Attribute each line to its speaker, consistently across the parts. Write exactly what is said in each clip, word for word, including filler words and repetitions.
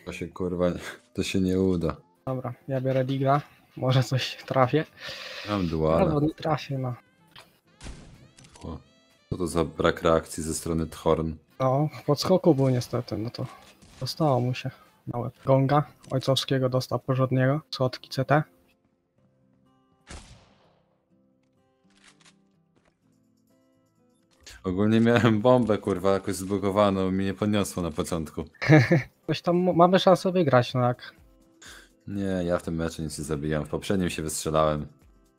Speaker 1: To się kurwa, to się nie uda.
Speaker 2: Dobra, ja biorę digla. Może coś trafię.
Speaker 1: Mam duala.
Speaker 2: Albo nie trafię, no.
Speaker 1: O, co to za brak reakcji ze strony Thorn?
Speaker 2: No, w podskoku był niestety, no to dostało mu się na łeb. Gonga ojcowskiego dostał porządnego. Słodki C T.
Speaker 1: Ogólnie miałem bombę kurwa jakoś zbugowaną, mi nie podniosło na początku.
Speaker 2: Coś tam m- mamy szansę wygrać, no jak.
Speaker 1: Nie, ja w tym meczu nic nie zabijam. W poprzednim się wystrzelałem.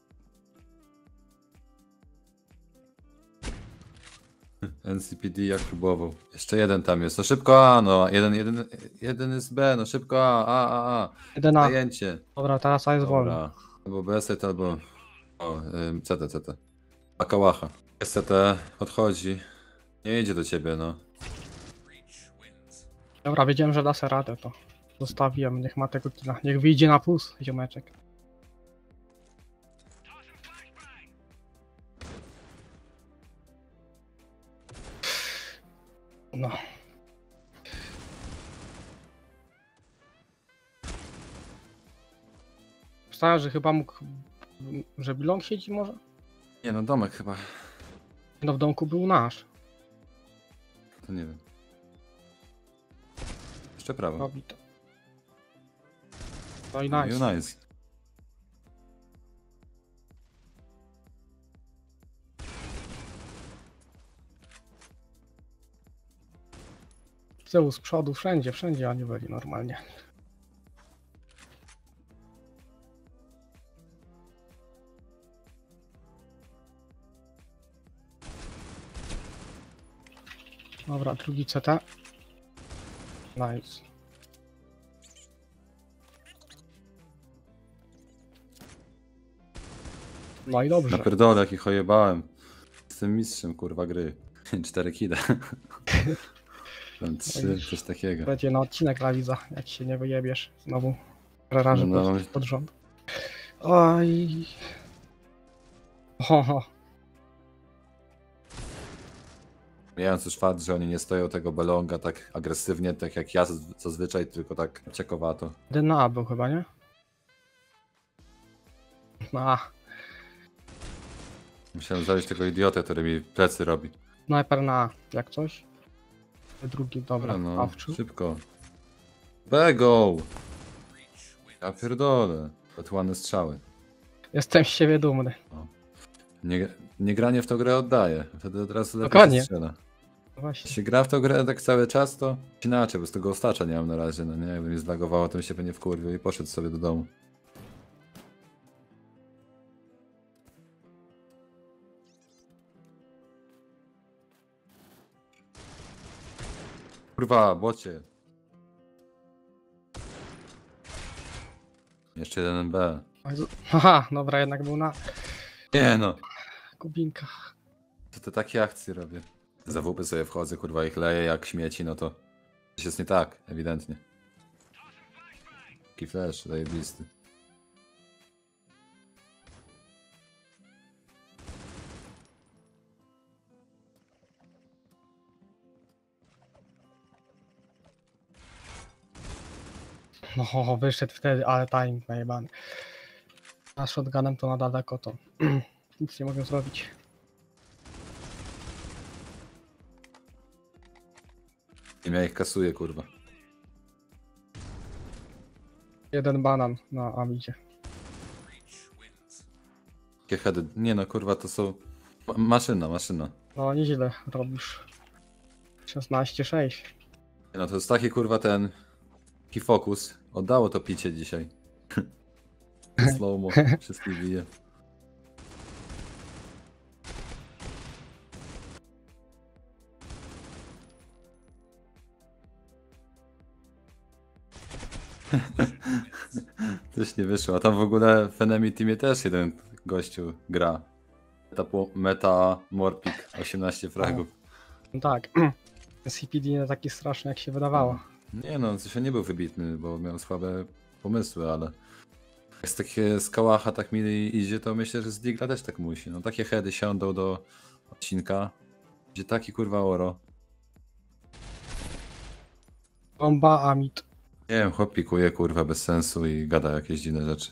Speaker 1: N C P D jak próbował. Jeszcze jeden tam jest. No szybko A, no. Jeden, jeden, jeden jest B, no szybko A, A, A, A.
Speaker 2: Jeden A.
Speaker 1: Zajęcie.
Speaker 2: Dobra, teraz A jest wolny.
Speaker 1: Dobra. Albo B S T, albo... O, ym, C T, C T. Akałacha. S T podchodzi. Nie idzie do ciebie, no.
Speaker 2: Dobra, wiedziałem, że da se radę, to zostawiłem. Niech ma tego killa. Niech wyjdzie na plus, ziomeczek. No. Myślałem, że chyba mógł... Że Bilong siedzi może?
Speaker 1: Nie no, domek chyba.
Speaker 2: No w domku był nasz.
Speaker 1: To nie wiem. Jeszcze prawo.
Speaker 2: Robi to. No i
Speaker 1: No
Speaker 2: nice.
Speaker 1: i nice.
Speaker 2: Z tyłu, z przodu, wszędzie, wszędzie oni byli normalnie. Dobra, drugi C T. Nice. No i dobrze.
Speaker 1: Napierdolę, jak ich ojebałem. Jestem mistrzem, kurwa, gry. Cztery kile. Tam trzy, coś takiego.
Speaker 2: Będzie na odcinek dla widza, jak się nie wyjebiesz znowu. Raży
Speaker 1: No, no.
Speaker 2: pod, pod rząd. Oj. Ho, ho.
Speaker 1: Mijając już fakt, że oni nie stoją tego belonga tak agresywnie, tak jak ja zazw- zazwyczaj, tylko tak ciekowato.
Speaker 2: Jeden na A był chyba, nie? Na A.
Speaker 1: Musiałem zabić tego idiotę, który mi plecy robi.
Speaker 2: Sniper na A, jak coś. Drugi, dobra,
Speaker 1: Dobra, no,
Speaker 2: awczu.
Speaker 1: szybko. Bego! Ja pierdolę. Otłane strzały.
Speaker 2: Jestem z siebie dumny.
Speaker 1: Nie, nie granie w tą grę oddaje. Wtedy od razu lepiej
Speaker 2: Dokładnie.
Speaker 1: się strzela.
Speaker 2: Właśnie.
Speaker 1: Jak się gra w tą grę tak cały czas, to inaczej, bo z tego ostacza nie mam na razie, no nie? Jakby mi zlagowało, to bym się pewnie wkurwił i poszedł sobie do domu. Kurwa, bocie. Jeszcze jeden B.
Speaker 2: Oj, z- Haha, dobra, jednak był na
Speaker 1: Nie no,
Speaker 2: kubinkach.
Speaker 1: to te takie akcje robię. Za W P sobie wchodzę, kurwa, ich leję jak śmieci, no to coś jest nie tak, ewidentnie. Taki flash, zajebisty.
Speaker 2: No, wyszedł wtedy, ale timing najebany. A shotgunem to na daleko to nic nie mogę zrobić.
Speaker 1: I ja ich kasuję, kurwa.
Speaker 2: Jeden banan na Amidzie.
Speaker 1: Takie heady. Nie no, kurwa, to są... Ma maszyna, maszyna.
Speaker 2: No nieźle robisz. szesnaście sześć.
Speaker 1: Nie no, to jest taki, kurwa, ten... Taki fokus. Oddało to picie dzisiaj. Slow-mo, wszystkich bije. Coś nie wyszło, a tam w ogóle w Enemy Teamie też jeden gościu gra. Meta, meta Morpik, osiemnaście fragów.
Speaker 2: No tak. C P D nie taki straszny jak się wydawało.
Speaker 1: Nie no, coś nie był wybitny, bo miał słabe pomysły, ale... Jak z takie z kałacha tak mi idzie, to myślę, że z Digla też tak musi. No takie heady siądą do odcinka, gdzie taki kurwa oro.
Speaker 2: Bomba Amid.
Speaker 1: Nie wiem, chłop pikuje kurwa bez sensu i gada jakieś dziwne rzeczy.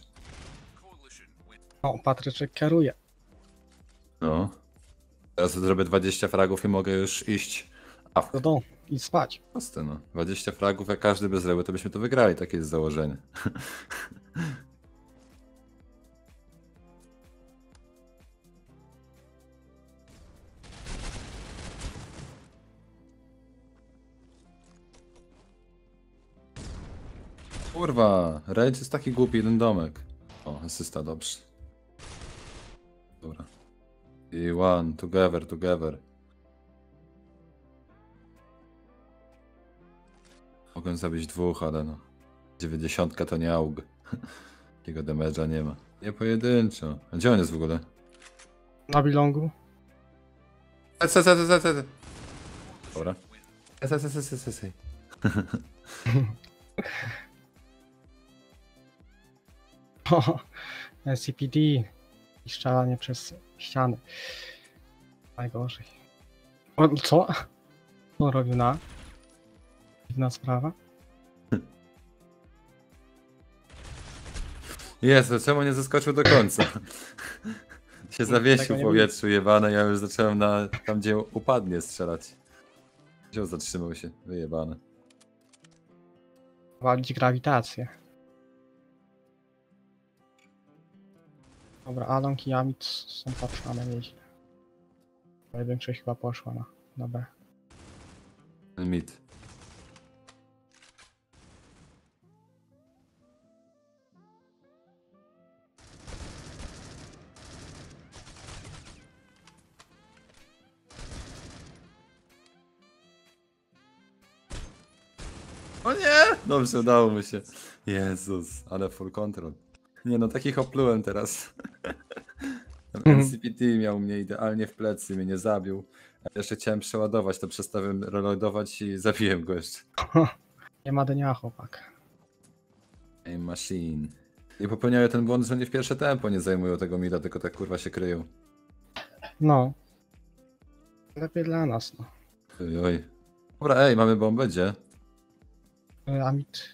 Speaker 2: O, Patryczek kieruje.
Speaker 1: No. Teraz zrobię dwadzieścia fragów i mogę już iść. A w
Speaker 2: Do domu i spać.
Speaker 1: proste no. dwadzieścia fragów, jak każdy by zrobił, to byśmy to wygrali, takie jest założenie. Kurwa, Rage jest taki głupi, jeden domek. O, asysta, dobrze. Dobra. I one, together, together. Mogłem zabić dwóch, ale no. dziewięćdziesiątka to nie aug. Takiego damage'a nie ma. Nie pojedynczo. A gdzie on jest w ogóle?
Speaker 2: Na bilongu.
Speaker 1: E, se, se, se, se, se. Dobra. E, se, se, se, se, se, se.
Speaker 2: O, S C P D. I strzelanie przez ściany. Najgorzej. O, co? Co robił na? Dziwna sprawa.
Speaker 1: Jezu, czemu nie zaskoczył do końca? Się zawiesił
Speaker 2: Tego
Speaker 1: w
Speaker 2: nie
Speaker 1: powietrzu jebane, ja już zacząłem na tam gdzie upadnie strzelać. Wziął, zatrzymał się, wyjebane.
Speaker 2: Walić grawitację. Dobra, Alonk i Amit są patrzone nieźle. Większość chyba poszła na, na B.
Speaker 1: Mit. O nie! Dobrze, udało mi się. Jezus, ale full control. Nie no, takich oplułem teraz. N C P T miał mnie idealnie w plecy, mnie nie zabił. A jeszcze chciałem przeładować, to przestałem reloadować i zabiłem go jeszcze.
Speaker 2: Nie ma dnia, chłopak.
Speaker 1: Aim machine. I popełniają ten błąd, że nie w pierwsze tempo nie zajmują tego mida, tylko tak kurwa się kryją.
Speaker 2: No. Lepiej dla nas, no.
Speaker 1: Oj, oj. Dobra, ej, mamy bombę, gdzie?
Speaker 2: Y, Amit.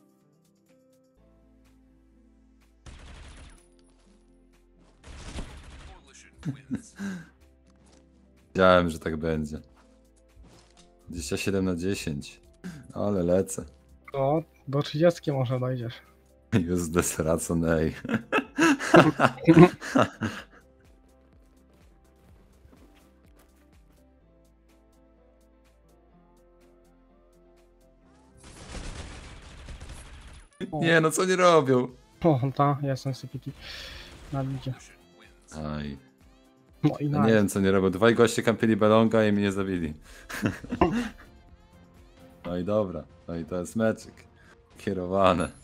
Speaker 1: Wiedziałem, że tak będzie. dwadzieścia siedem na dziesięć. Ale lecę.
Speaker 2: O, do trzydziestki może dojdziesz.
Speaker 1: Useless Racon, ej. Nie no, co nie robią?
Speaker 2: O, ta, jestem C P T. Na lidzie.
Speaker 1: Aj.
Speaker 2: No i
Speaker 1: Ja
Speaker 2: na.
Speaker 1: nie wiem co nie robią. Dwaj goście kampili balonga i mnie zabili. No i dobra. No i to jest meczyk. Kierowane.